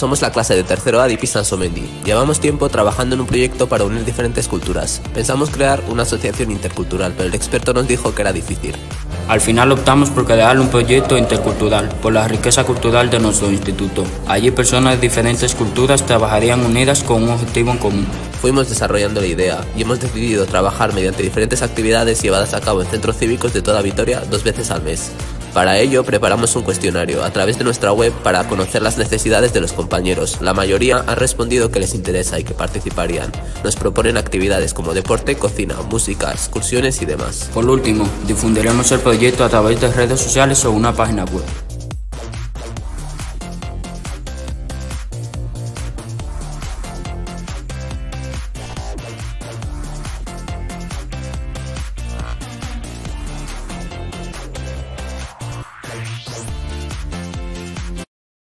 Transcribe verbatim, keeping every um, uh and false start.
somos la clase de tercero A de I P I Sansomendi. Llevamos tiempo trabajando en un proyecto para unir diferentes culturas. Pensamos crear una asociación intercultural, pero el experto nos dijo que era difícil. Al final optamos por crear un proyecto intercultural, por la riqueza cultural de nuestro instituto. Allí personas de diferentes culturas trabajarían unidas con un objetivo en común. Fuimos desarrollando la idea y hemos decidido trabajar mediante diferentes actividades llevadas a cabo en centros cívicos de toda Vitoria dos veces al mes. Para ello preparamos un cuestionario a través de nuestra web para conocer las necesidades de los compañeros. La mayoría han respondido que les interesa y que participarían. Nos proponen actividades como deporte, cocina, música, excursiones y demás. Por último, difundiremos el proyecto a través de redes sociales o una página web.